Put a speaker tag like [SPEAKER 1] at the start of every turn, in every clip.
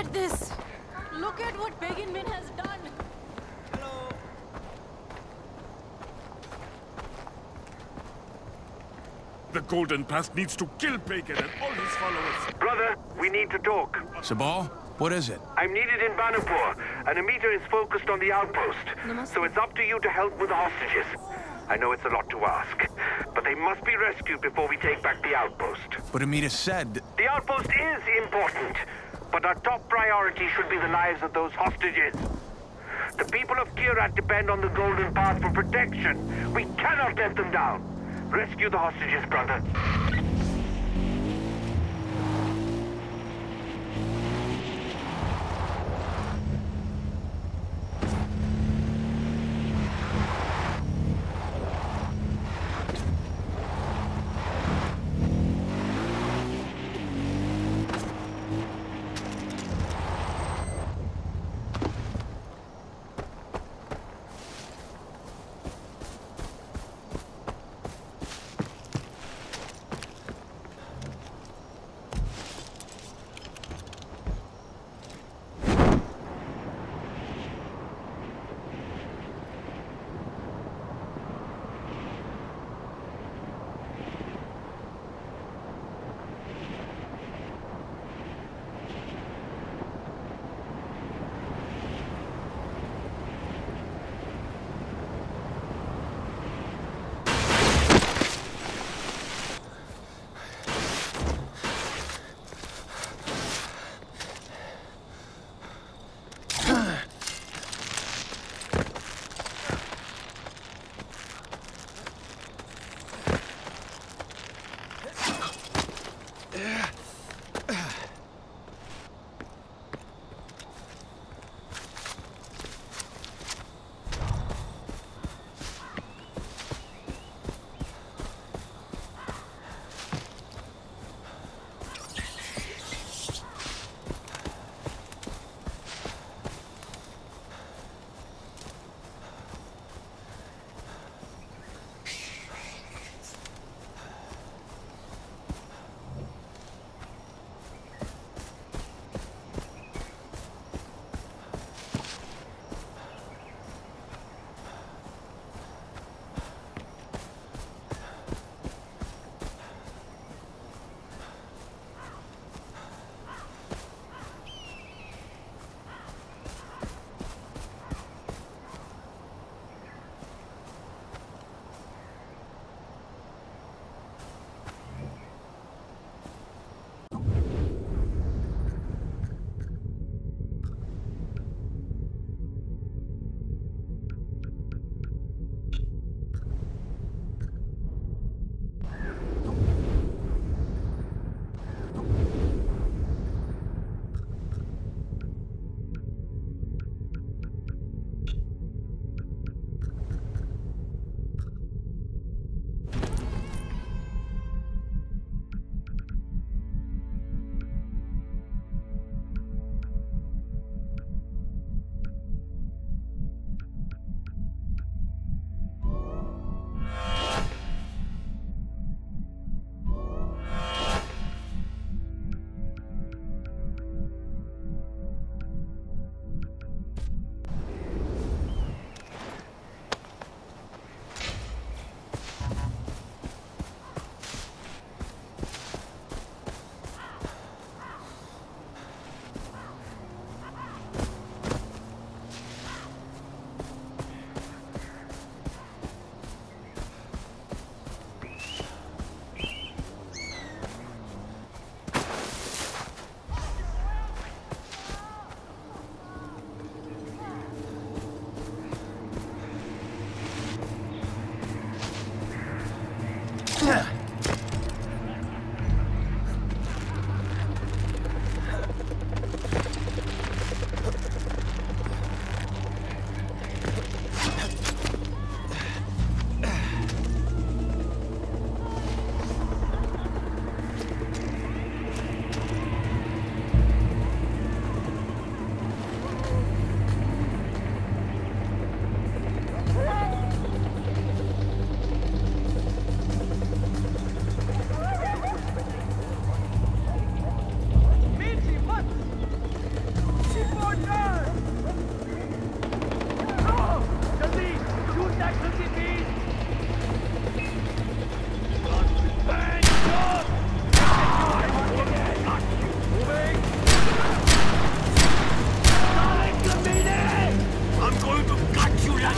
[SPEAKER 1] at this! Look at what Begin Min has done!
[SPEAKER 2] Hello.
[SPEAKER 3] The Golden Path needs to kill Pagan and all his followers.
[SPEAKER 4] Brother, we need to talk.
[SPEAKER 5] Sabal, what is it?
[SPEAKER 4] I'm needed in Banapur, and Amita is focused on the outpost.
[SPEAKER 1] Namaste.
[SPEAKER 4] So it's up to you to help with the hostages. I know it's a lot to ask, but they must be rescued before we take back the outpost.
[SPEAKER 5] But Amita said...
[SPEAKER 4] The outpost is important, but our top priority should be the lives of those hostages. The people of Kyrat depend on the Golden Path for protection. We cannot let them down. Rescue the hostages, brother.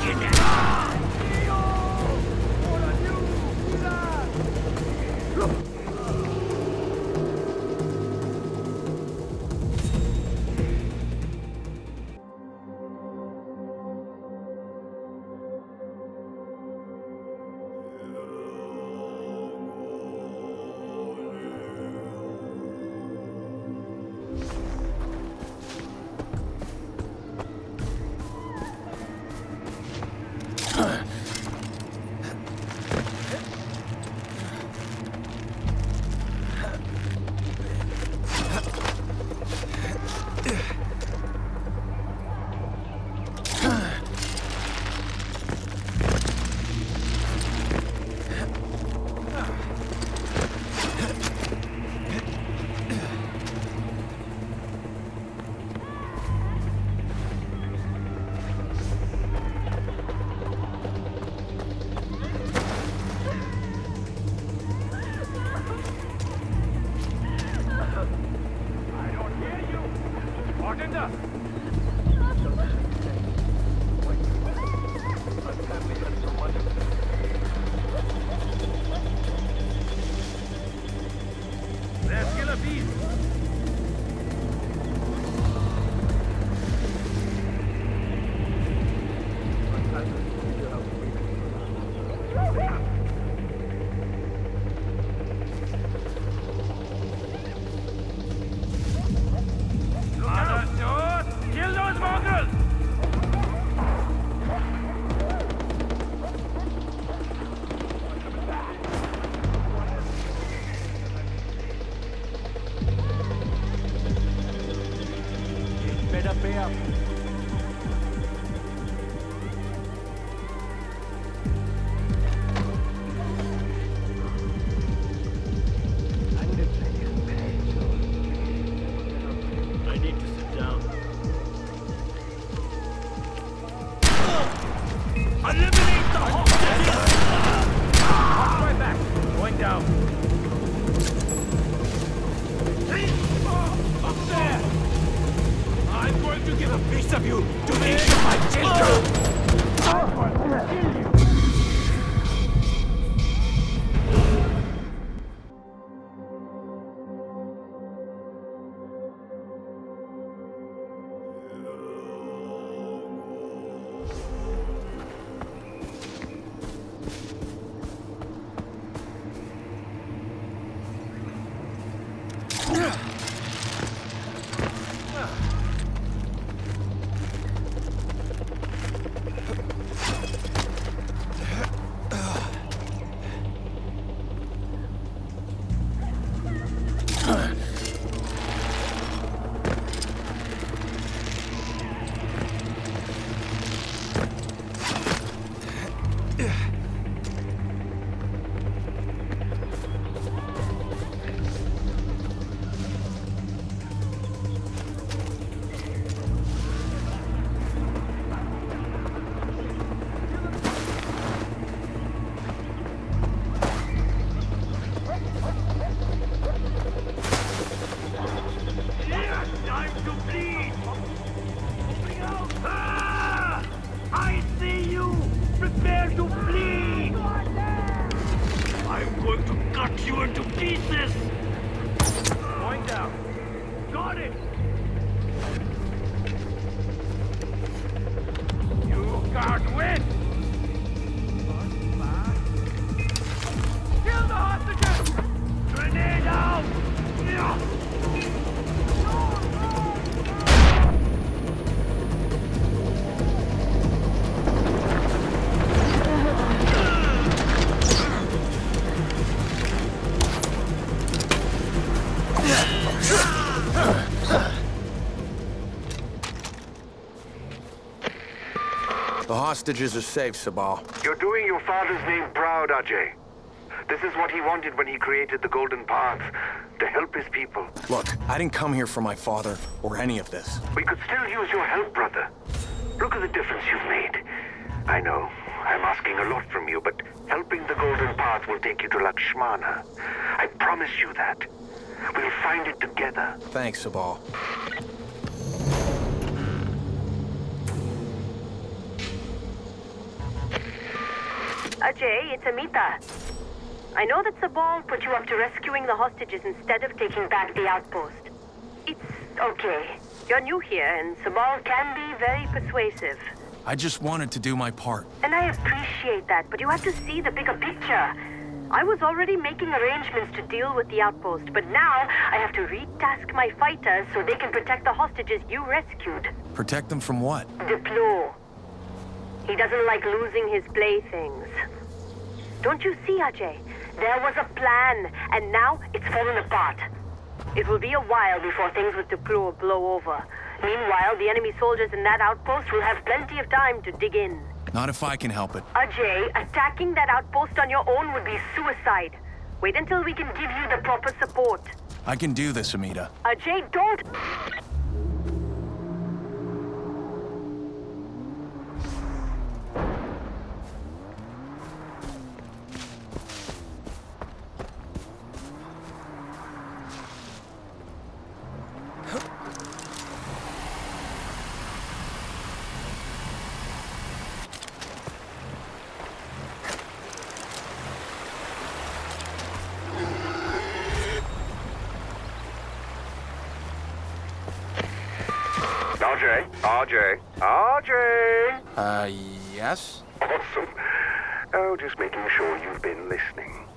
[SPEAKER 5] The hostages are safe, Sabal.
[SPEAKER 4] You're doing your father's name proud, Ajay. This is what he wanted when he created the Golden Path, to help his people.
[SPEAKER 5] Look, I didn't come here for my father or any of this.
[SPEAKER 4] We could still use your help, brother. Look at the difference you've made. I know, I'm asking a lot from you, but helping the Golden Path will take you to Lakshmana. I promise you that. We'll find it together.
[SPEAKER 5] Thanks, Sabal.
[SPEAKER 2] Ajay, it's Amita. I know that Sabal put you up to rescuing the hostages instead of taking back the outpost. It's okay. You're new here, and Sabal can be very persuasive.
[SPEAKER 5] I just wanted to do my part.
[SPEAKER 2] And I appreciate that, but you have to see the bigger picture. I was already making arrangements to deal with the outpost, but now I have to retask my fighters so they can protect the hostages you rescued.
[SPEAKER 5] Protect them from what?
[SPEAKER 2] Diplo. He doesn't like losing his playthings. Don't you see, Ajay? There was a plan, and now it's fallen apart. It will be a while before things with Diplo blow over. Meanwhile, the enemy soldiers in that outpost will have plenty of time to dig in.
[SPEAKER 5] Not if I can help it.
[SPEAKER 2] Ajay, attacking that outpost on your own would be suicide. Wait until we can give you the proper support.
[SPEAKER 5] I can do this, Amita.
[SPEAKER 2] Ajay, don't...
[SPEAKER 4] RJ?
[SPEAKER 5] Yes?
[SPEAKER 4] Awesome. Oh, just making sure you've been listening.